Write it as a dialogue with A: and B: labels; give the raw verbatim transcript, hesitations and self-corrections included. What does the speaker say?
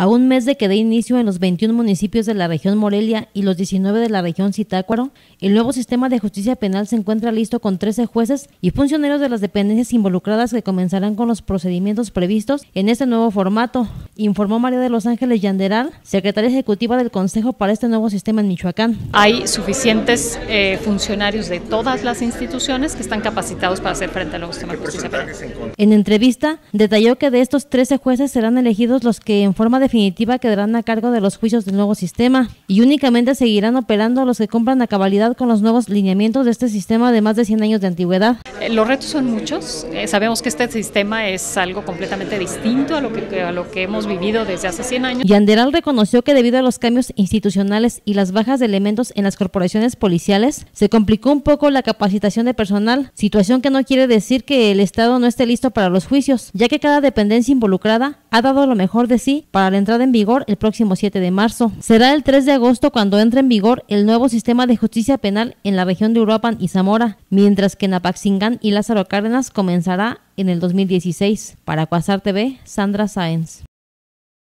A: A un mes de que dé inicio en los veintiún municipios de la región Morelia y los diecinueve de la región Zitácuaro, el nuevo sistema de justicia penal se encuentra listo con trece jueces y funcionarios de las dependencias involucradas que comenzarán con los procedimientos previstos en este nuevo formato, informó María de los Ángeles Yanderal, secretaria ejecutiva del Consejo para este nuevo sistema en Michoacán.
B: Hay suficientes eh, funcionarios de todas las instituciones que están capacitados para hacer frente al nuevo sistema de justicia penal.
A: En entrevista, detalló que de estos trece jueces serán elegidos los que en forma definitiva quedarán a cargo de los juicios del nuevo sistema y únicamente seguirán operando los que cumplan a cabalidad con los nuevos lineamientos de este sistema de más de cien años de antigüedad.
B: Eh, los retos son muchos, eh, sabemos que este sistema es algo completamente distinto a lo que, a lo que hemos vivido desde hace cien años.
A: Yanderal reconoció que debido a los cambios institucionales y las bajas de elementos en las corporaciones policiales, se complicó un poco la capacitación de personal, situación que no quiere decir que el Estado no esté listo para los juicios, ya que cada dependencia involucrada ha dado lo mejor de sí para la entrada en vigor el próximo siete de marzo. Será el tres de agosto cuando entre en vigor el nuevo sistema de justicia penal en la región de Uruapan y Zamora, mientras que en Apaxingán y Lázaro Cárdenas comenzará en el dos mil dieciséis. Para Quasar T V, Sandra Sáenz.